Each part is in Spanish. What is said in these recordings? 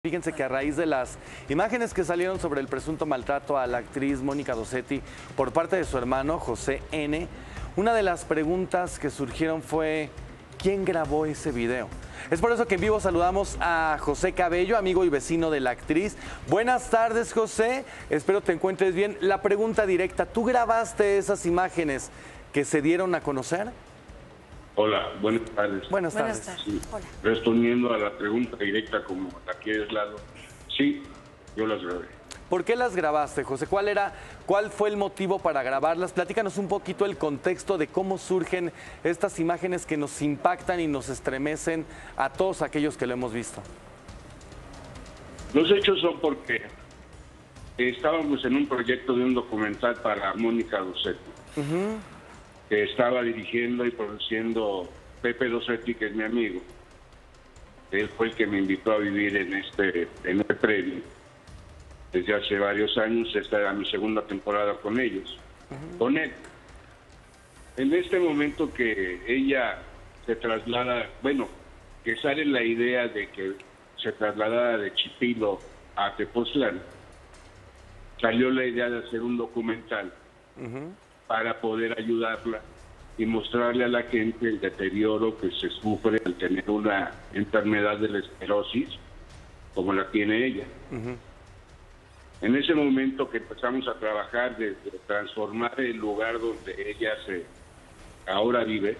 Fíjense que a raíz de las imágenes que salieron sobre el presunto maltrato a la actriz Mónica Dossetti por parte de su hermano José N., una de las preguntas que surgieron fue ¿quién grabó ese video? Es por eso que en vivo saludamos a José Cabello, amigo y vecino de la actriz. Buenas tardes, José. Espero te encuentres bien. La pregunta directa, ¿tú grabaste esas imágenes que se dieron a conocer? Hola, buenas tardes. Buenas tardes. Sí. Hola. Respondiendo a la pregunta directa como la quieres, Lalo, sí, yo las grabé. ¿Por qué las grabaste, José? ¿Cuál fue el motivo para grabarlas? Platícanos un poquito el contexto de cómo surgen estas imágenes que nos impactan y nos estremecen a todos aquellos que lo hemos visto. Los hechos son porque estábamos en un proyecto de un documental para Mónica Dossetti, que estaba dirigiendo y produciendo Pepe Dossetti, que es mi amigo. Él fue el que me invitó a vivir en este predio desde hace varios años. Esta era mi segunda temporada con ellos, con él. En este momento que ella se traslada, bueno, que sale la idea de que se trasladara de Chipilo a Tepoztlán, salió la idea de hacer un documental para poder ayudarla y mostrarle a la gente el deterioro que se sufre al tener una enfermedad de la esclerosis como la tiene ella. En ese momento que empezamos a trabajar de transformar el lugar donde ella ahora vive,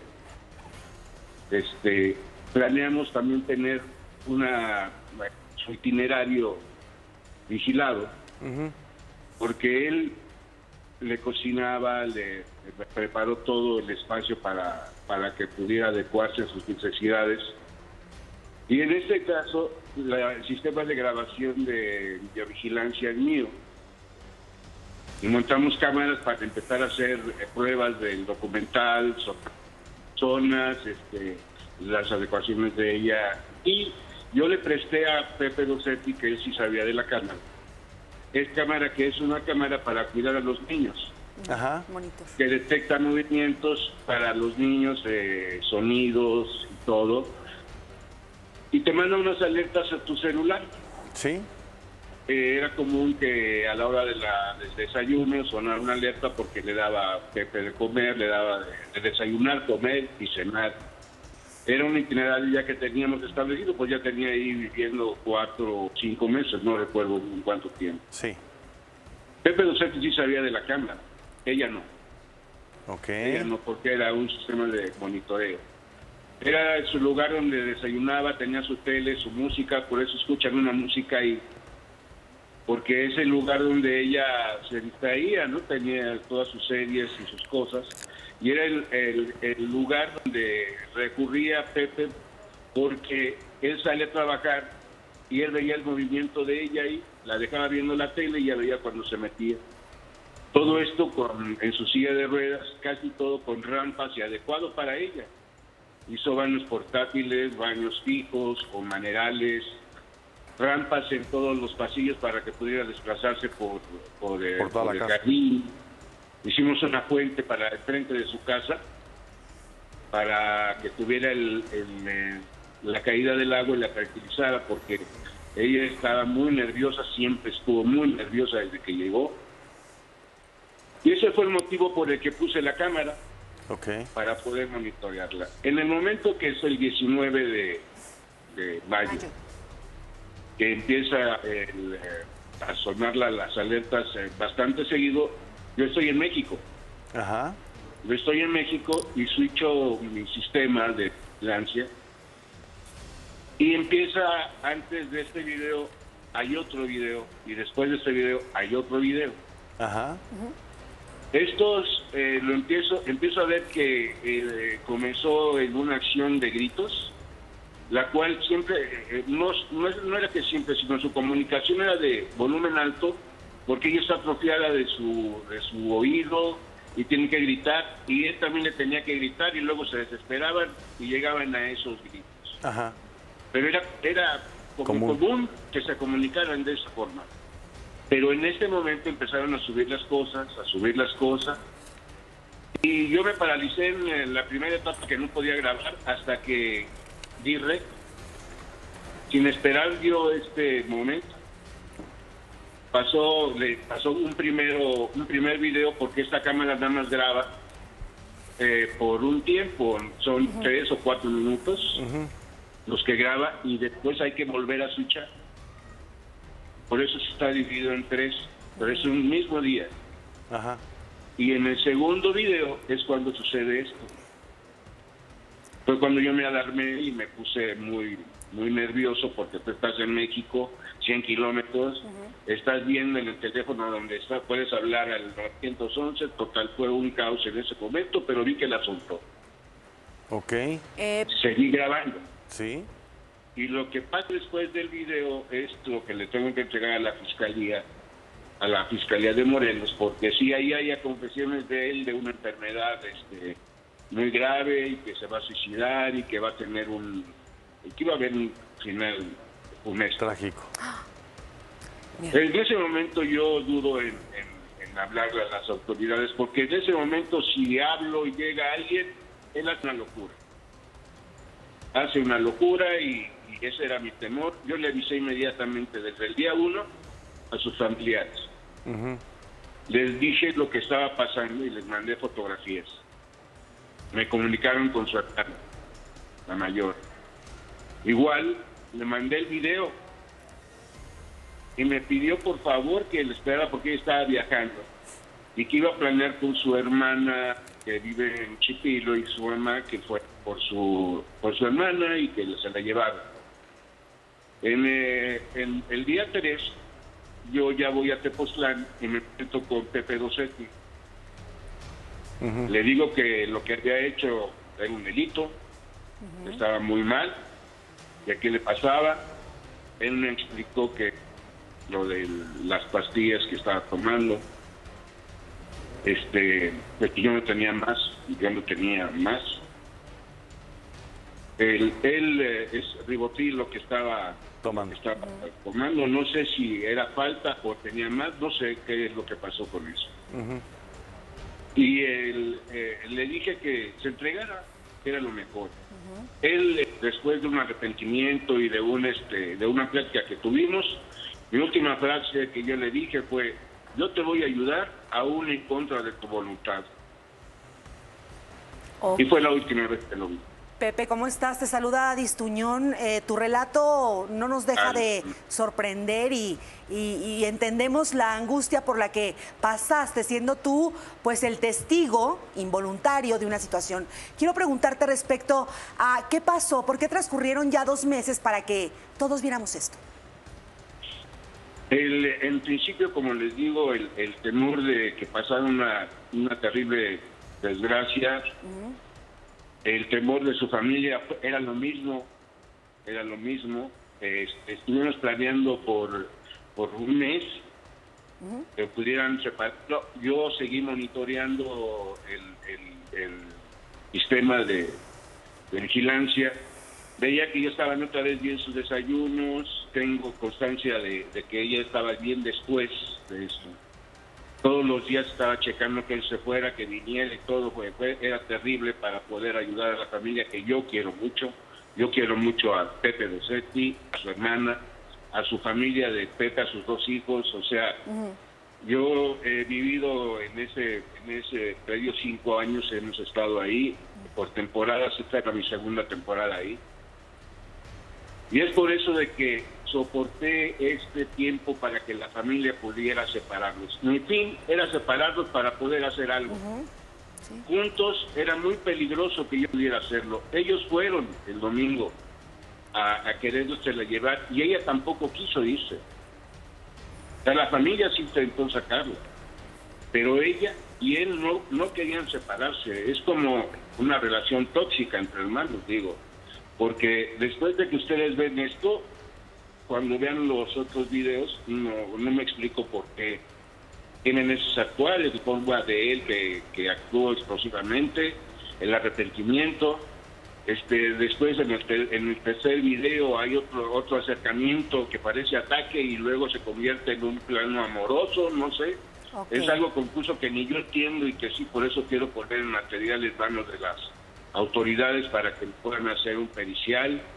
planeamos también tener su itinerario vigilado, porque él le cocinaba, le preparó todo el espacio para que pudiera adecuarse a sus necesidades. Y en este caso, el sistema de grabación de videovigilancia es mío. Y montamos cámaras para empezar a hacer pruebas del documental, zonas, las adecuaciones de ella. Y yo le presté a Pepe Dossetti, que él sí sabía de la cámara. Que es una cámara para cuidar a los niños. Monitor. Que detecta movimientos para los niños, sonidos y todo. Y te manda unas alertas a tu celular. Sí. Era común que a la hora del desayuno sonara una alerta porque le daba a Pepe de comer, le daba de desayunar, comer y cenar. Era un itinerario ya que teníamos establecido, pues ya tenía ahí viviendo 4 o 5 meses, no recuerdo en cuánto tiempo. Sí. Pepe Dossetti sí sabía de la cámara, ella no. Ok. Ella no, porque era un sistema de monitoreo. Era su lugar donde desayunaba, tenía su tele, su música, por eso escuchan una música ahí. Porque es el lugar donde ella se distraía, ¿no? Tenía todas sus series y sus cosas. Y era el lugar donde recurría Pepe, porque él salía a trabajar y él veía el movimiento de ella ahí, la dejaba viendo la tele y ya veía cuando se metía. Todo esto en su silla de ruedas, casi todo con rampas y adecuado para ella. Hizo baños portátiles, baños fijos, con manerales, rampas en todos los pasillos para que pudiera desplazarse por el jardín. Hicimos una fuente para el frente de su casa para que tuviera la caída del agua y la tranquilizara, porque ella estaba muy nerviosa, siempre estuvo muy nerviosa desde que llegó. Y ese fue el motivo por el que puse la cámara, para poder monitorearla. En el momento que es el 19 de mayo, que empieza a sonar las alertas bastante seguido, yo estoy en México. Yo estoy en México y switcho mi sistema de vigilancia. Y empieza, antes de este video, hay otro video. Y después de este video, hay otro video. Estos empiezo a ver que comenzó en una acción de gritos, la cual siempre, no era que siempre, sino su comunicación era de volumen alto, porque ella está atrofiada de su oído y tiene que gritar, y él también le tenía que gritar, y luego se desesperaban y llegaban a esos gritos. Pero era común que se comunicaran de esa forma. Pero en este momento empezaron a subir las cosas, y yo me paralicé en la primera etapa, que no podía grabar hasta que di rec. Sin esperar vio este momento. Le pasó un primer video, porque esta cámara nada más graba por un tiempo, son 3 o 4 minutos los que graba, y después hay que volver a switchar. Por eso se está dividido en 3, pero es un mismo día. Ajá. Y en el segundo video es cuando sucede esto. Fue cuando yo me alarmé y me puse muy nervioso, porque tú estás en México, 100 kilómetros, estás viendo en el teléfono donde está, puedes hablar al 911, total fue un caos en ese momento, pero vi que la soltó. Ok. Seguí grabando. Sí. Y lo que pasa después del video es lo que le tengo que entregar a la Fiscalía de Morelos, porque sí, ahí hay confesiones de él de una enfermedad muy grave, y que se va a suicidar, y que va a tener que iba a haber un final funesto. Trágico. En ese momento yo dudo en hablarle a las autoridades, porque en ese momento si hablo y llega alguien, él hace una locura. Hace una locura, y ese era mi temor. Yo le avisé inmediatamente desde el día 1 a sus familiares. Les dije lo que estaba pasando y les mandé fotografías. Me comunicaron con su hermana, la mayor. Igual le mandé el video y me pidió por favor que le esperara, porque ella estaba viajando y que iba a planear con su hermana que vive en Chipilo, y su mamá que fue por su hermana, y que se la llevaba. En el día 3 yo ya voy a Tepoztlán y me meto con Pepe Dosetti. Le digo que lo que había hecho era un delito, estaba muy mal, y a qué le pasaba. Él me explicó que lo de las pastillas que estaba tomando, pues que yo no tenía más, yo no tenía más. Él es Ribotril lo que estaba tomando, no sé si era falta o tenía más, no sé qué es lo que pasó con eso. Y le dije que se entregara, que era lo mejor. Él, después de un arrepentimiento y de una plática que tuvimos, mi última frase que yo le dije fue: yo te voy a ayudar aún en contra de tu voluntad. Y fue la última vez que lo vi. Pepe, ¿cómo estás? Te saluda Adis Tuñón. Tu relato no nos deja de sorprender, y entendemos la angustia por la que pasaste, siendo tú pues el testigo involuntario de una situación. Quiero preguntarte respecto a qué pasó, por qué transcurrieron ya 2 meses para que todos viéramos esto. En principio, como les digo, el temor de que pasara una terrible desgracia, el temor de su familia era lo mismo. Estuvimos planeando por un mes que pudieran separarlo. Yo seguí monitoreando el sistema de vigilancia. Veía que ella estaba otra vez bien sus desayunos. Tengo constancia de que ella estaba bien después de eso. Todos los días estaba checando que él se fuera, que viniera y todo. Era terrible para poder ayudar a la familia que yo quiero mucho. Yo quiero mucho a Pepe Dosetti, a su hermana, a su familia de Pepe, a sus 2 hijos. O sea, yo he vivido en ese periodo 5 años, hemos estado ahí por temporadas. Esta era mi segunda temporada ahí. Y es por eso de que soporté este tiempo para que la familia pudiera separarlos. Mi fin era separarlos para poder hacer algo. Juntos era muy peligroso que yo pudiera hacerlo. Ellos fueron el domingo a querérsela llevar, y ella tampoco quiso irse. O sea, la familia sí intentó sacarlo, pero ella y él no querían separarse. Es como una relación tóxica entre hermanos, digo. Porque después de que ustedes ven esto, cuando vean los otros videos, no me explico por qué tienen esos actuales, de forma de él que actuó explosivamente, el arrepentimiento. Después en el tercer video hay otro acercamiento que parece ataque y luego se convierte en un plano amoroso, no sé. Es algo confuso que ni yo entiendo, y que sí, por eso quiero poner el material en manos de las autoridades para que puedan hacer un pericial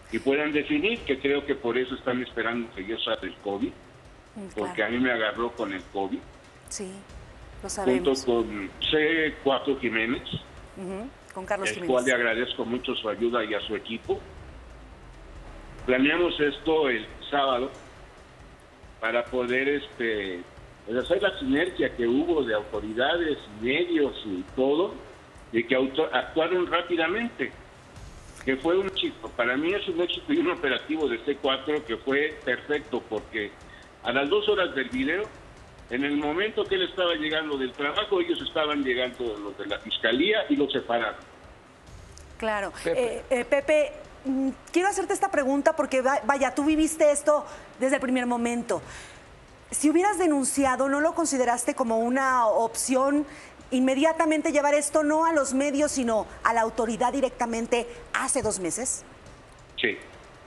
y puedan definir, que creo que por eso están esperando que yo salga del COVID, porque a mí me agarró con el COVID. Sí, lo sabemos. Junto con C4 Jiménez, con Carlos el Jiménez. cual le agradezco mucho su ayuda y a su equipo. Planeamos esto el sábado para poder pues hacer la sinergia que hubo de autoridades, medios y todo, y que actuaron rápidamente, que fue un éxito. Para mí es un éxito y un operativo de C4 que fue perfecto, porque a las 2 horas del video, en el momento que él estaba llegando del trabajo, ellos estaban llegando los de la fiscalía y los separaron. Claro. Pepe, quiero hacerte esta pregunta porque, vaya, tú viviste esto desde el primer momento. Si hubieras denunciado, ¿no lo consideraste como una opción inmediatamente llevar esto no a los medios, sino a la autoridad directamente hace 2 meses? Sí.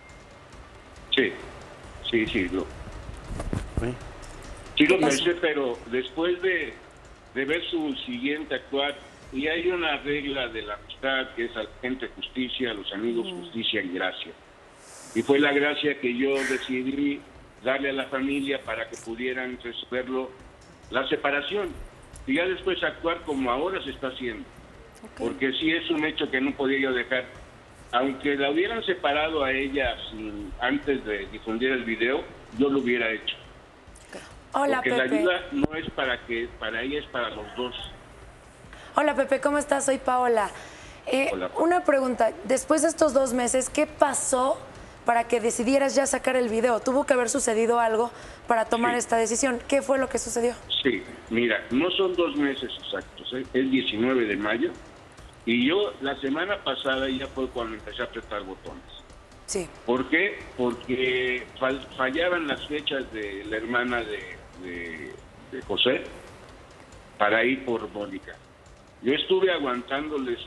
Sí lo pensé, pero después de ver su siguiente actuar, y hay una regla de la amistad que es al gente justicia, a los amigos justicia y gracia. Y fue la gracia que yo decidí darle a la familia para que pudieran resolverlo, la separación, y ya después actuar como ahora se está haciendo. Porque sí es un hecho que no podía yo dejar. Aunque la hubieran separado a ella antes de difundir el video, yo lo hubiera hecho. Hola, porque Pepe. la ayuda no es para ella, es para los dos. Hola, Pepe, ¿cómo estás? Soy Paola. Hola. Una pregunta, después de estos 2 meses, ¿qué pasó para que decidieras ya sacar el video? ¿Tuvo que haber sucedido algo para tomar esta decisión? ¿Qué fue lo que sucedió? Sí, mira, no son 2 meses exactos, es 19 de mayo, y yo la semana pasada ya fue cuando empecé a apretar botones. Sí. ¿Por qué? Porque fallaban las fechas de la hermana de José para ir por Mónica. Yo estuve aguantándoles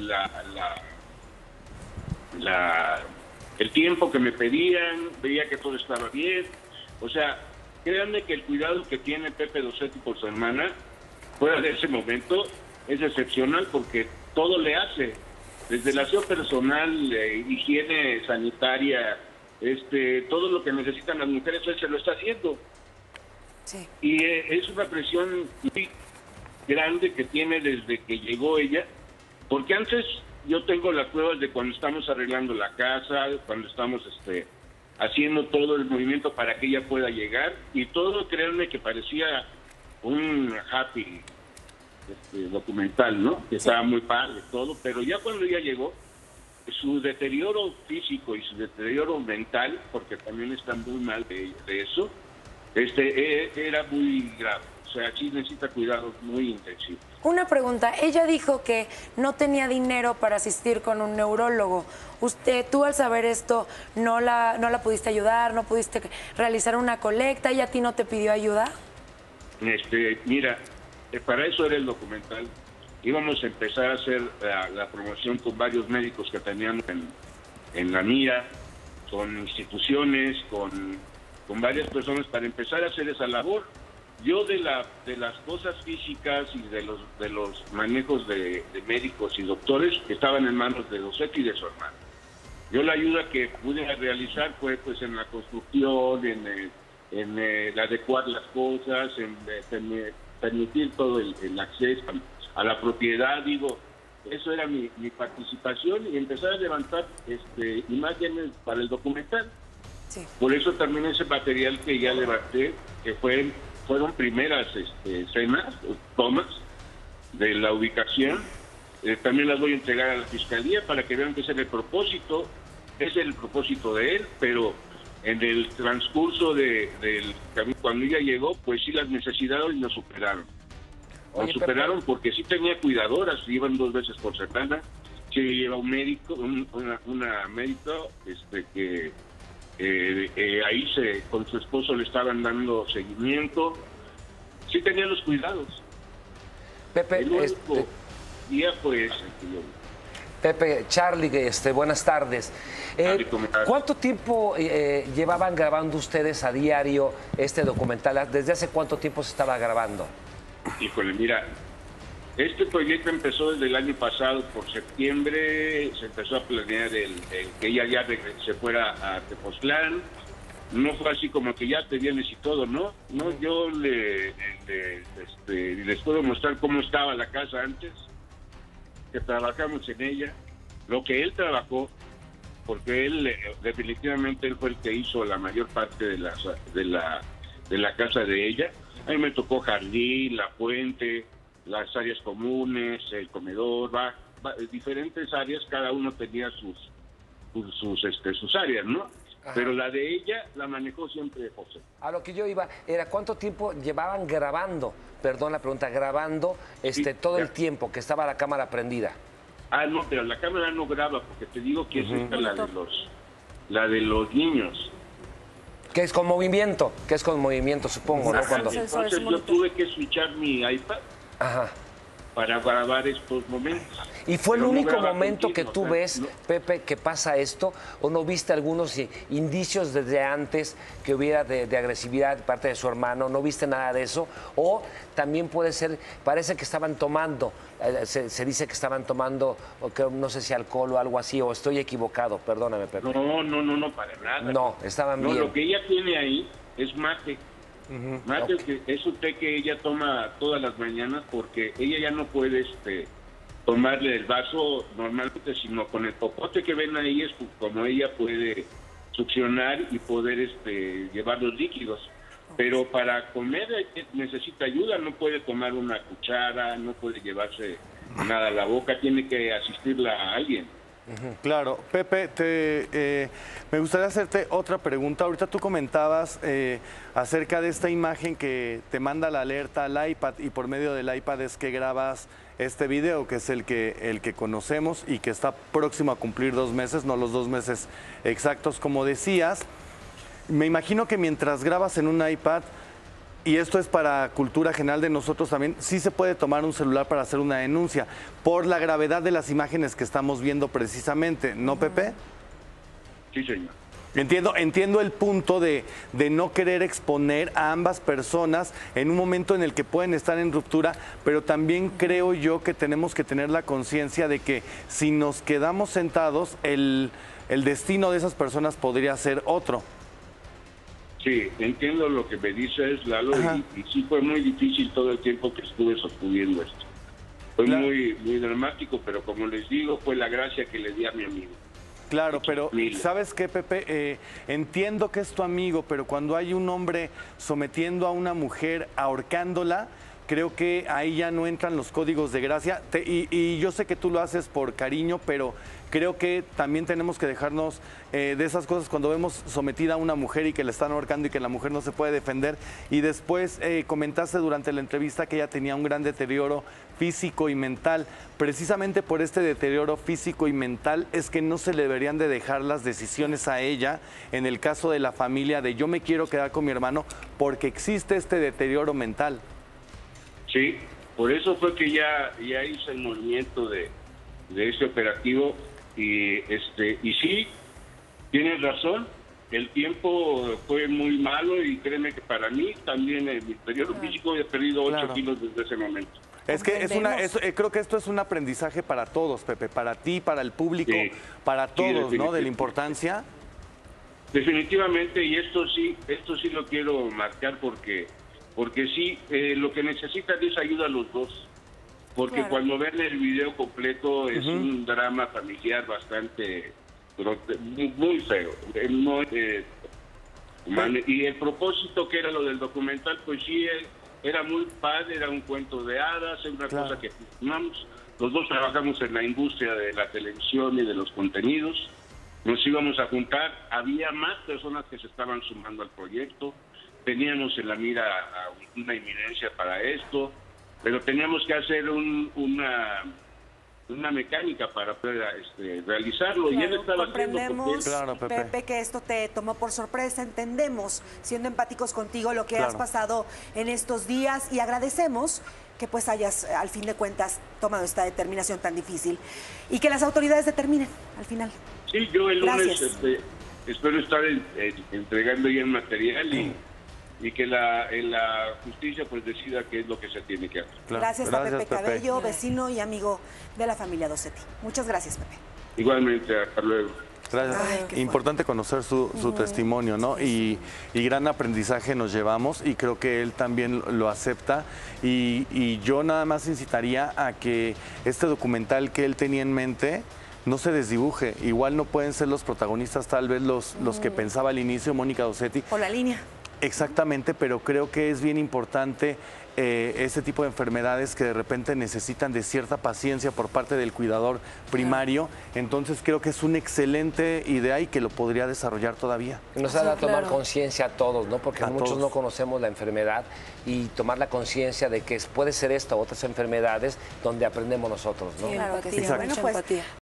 el tiempo que me pedían, veía que todo estaba bien. O sea, créanme que el cuidado que tiene Pepe Dossetti por su hermana, fuera de ese momento, es excepcional, porque todo le hace. Desde el aseo personal, higiene sanitaria, todo lo que necesitan las mujeres, él se lo está haciendo. Sí. Y es una presión muy grande que tiene desde que llegó ella, porque antes yo tengo las pruebas de cuando estamos arreglando la casa, cuando estamos haciendo todo el movimiento para que ella pueda llegar, y todo, créanme que parecía un happy documental, ¿no? Que estaba muy padre todo, pero ya cuando ella llegó, su deterioro físico y su deterioro mental, porque también está muy mal de eso, era muy grave. O sea, sí necesita cuidados muy intensivos. Una pregunta, ella dijo que no tenía dinero para asistir con un neurólogo. Tú al saber esto, ¿no la pudiste ayudar? ¿No pudiste realizar una colecta? ¿Ella a ti no te pidió ayuda? Mira, para eso era el documental. Íbamos a empezar a hacer la promoción con varios médicos que teníamos en la mira, con instituciones, con varias personas, para empezar a hacer esa labor. Yo de las cosas físicas y de los manejos de médicos y doctores que estaban en manos de Dossetti y de su hermano. Yo la ayuda que pude realizar fue pues en la construcción, en el adecuar las cosas, en permitir todo el acceso a la propiedad, digo, eso era mi participación, y empezar a levantar imágenes para el documental. Sí. Por eso también ese material que ya levanté, que fueron primeras escenas, tomas de la ubicación, también las voy a entregar a la Fiscalía para que vean que ese es el propósito de él, pero en el transcurso del camino, cuando ella llegó, pues sí las necesidades nos superaron. Nos superaron porque sí tenía cuidadoras, iban 2 veces por semana, sí lleva un médico, una médica que ahí con su esposo le estaban dando seguimiento, sí tenía los cuidados. Pepe, el único día fue ese que yo... Pepe, Charlie, buenas tardes. ¿Cuánto tiempo llevaban grabando ustedes a diario este documental? ¿Desde hace cuánto tiempo se estaba grabando? Híjole, mira, Este proyecto empezó desde el año pasado, por septiembre, se empezó a planear el que ella ya se fuera a Tepoztlán. No fue así como que ya te vienes y todo, ¿no? No, yo les puedo mostrar cómo estaba la casa antes, que trabajamos en ella, lo que él trabajó, porque él definitivamente él fue el que hizo la mayor parte de la casa de ella. A mí me tocó jardín, la fuente, las áreas comunes, el comedor, diferentes áreas, cada uno tenía sus áreas, ¿no? Ajá. Pero la de ella la manejó siempre José. A lo que yo iba era cuánto tiempo llevaban grabando, perdón la pregunta, grabando sí, todo el tiempo que estaba la cámara prendida. No, pero la cámara no graba, porque te digo que es esta la de los niños. Que es con movimiento, supongo, ¿no? Entonces yo tuve que switchar mi iPad. Ajá. Para grabar estos momentos. ¿Y fue el único momento que tú ves, Pepe, que pasa esto? ¿O no viste algunos indicios desde antes que hubiera de agresividad de parte de su hermano? ¿No viste nada de eso? ¿O también puede ser, parece que estaban tomando, se dice que estaban tomando, o que, no sé si alcohol o algo así, o estoy equivocado? Perdóname, Pepe. No, para nada. No, estaban bien. Lo que ella tiene ahí es mate. Mate, okay. Es un té que ella toma todas las mañanas, porque ella ya no puede tomarle el vaso normalmente, sino con el popote que ven ahí es como ella puede succionar y poder llevar los líquidos. Pero para comer necesita ayuda, no puede tomar una cuchara, no puede llevarse nada a la boca, tiene que asistirla a alguien. Claro. Pepe, me gustaría hacerte otra pregunta. Ahorita tú comentabas acerca de esta imagen que te manda la alerta al iPad, y por medio del iPad es que grabas este video, que es el que conocemos y que está próximo a cumplir 2 meses, no los 2 meses exactos, como decías. Me imagino que mientras grabas en un iPad, y esto es para cultura general de nosotros también, sí se puede tomar un celular para hacer una denuncia, por la gravedad de las imágenes que estamos viendo precisamente, ¿no, Pepe? Sí, señor. Entiendo el punto de no querer exponer a ambas personas en un momento en el que pueden estar en ruptura, pero también creo yo que tenemos que tener la conciencia de que si nos quedamos sentados, el destino de esas personas podría ser otro. Sí, entiendo lo que me dices, Lalo, y sí fue muy difícil todo el tiempo que estuve sosteniendo esto. Fue muy dramático, pero como les digo, fue la gracia que le di a mi amigo. Claro, pero ¿sabes qué, Pepe? Entiendo que es tu amigo, pero cuando hay un hombre sometiendo a una mujer, ahorcándola, creo que ahí ya no entran los códigos de gracia. Y yo sé que tú lo haces por cariño, pero creo que también tenemos que dejarnos de esas cosas cuando vemos sometida a una mujer y que le están ahorcando y que la mujer no se puede defender. Y después comentaste durante la entrevista que ella tenía un gran deterioro físico y mental. Precisamente por este deterioro físico y mental es que no se le deberían de dejar las decisiones a ella en el caso de la familia de yo me quiero quedar con mi hermano porque existe este deterioro mental. Sí, por eso fue que ya hice el movimiento de este operativo y sí, tienes razón, el tiempo fue muy malo y créeme que para mí también en mi periodo físico he perdido 8 kilos desde ese momento. Es que creo que esto es un aprendizaje para todos, Pepe, para ti, para el público, para todos, ¿no? De la importancia. Definitivamente, y esto sí lo quiero marcar porque sí, lo que necesitan es ayuda a los dos. Porque cuando ven el video completo es un drama familiar bastante muy feo. Y el propósito que era lo del documental, pues sí, era muy padre, era un cuento de hadas, es una cosa que filmamos. Los dos trabajamos en la industria de la televisión y de los contenidos. Nos íbamos a juntar, había más personas que se estaban sumando al proyecto. Teníamos en la mira a una inminencia para esto, pero teníamos que hacer una mecánica para poder realizarlo. Claro, y él estaba comprendemos, Pepe, que esto te tomó por sorpresa. Entendemos, siendo empáticos contigo, lo que has pasado en estos días y agradecemos que pues hayas, al fin de cuentas, tomado esta determinación tan difícil y que las autoridades determinen al final. Sí, yo el lunes espero estar entregando ya el material y que la justicia pues decida qué es lo que se tiene que hacer. Claro. Gracias a Pepe Pepe. Cabello, vecino y amigo de la familia Dossetti. Muchas gracias, Pepe. Igualmente, hasta luego. Gracias. Ay, qué Importante conocer su testimonio, ¿no? Y gran aprendizaje nos llevamos y creo que él también lo acepta. Y yo nada más incitaría a que este documental que él tenía en mente no se desdibuje. Igual no pueden ser los protagonistas tal vez los que pensaba al inicio Mónica Dossetti. Por la línea. Exactamente, pero creo que es bien importante este tipo de enfermedades que de repente necesitan de cierta paciencia por parte del cuidador primario. Entonces creo que es una excelente idea y que lo podría desarrollar todavía. Nos ha de tomar claro. conciencia a todos, ¿no? Porque A muchos todos. no conocemos la enfermedad y tomar la conciencia de que puede ser esta o otras enfermedades donde aprendemos nosotros, ¿no? Sí, Claro que sí. empatía, Bueno, mucha pues, empatía.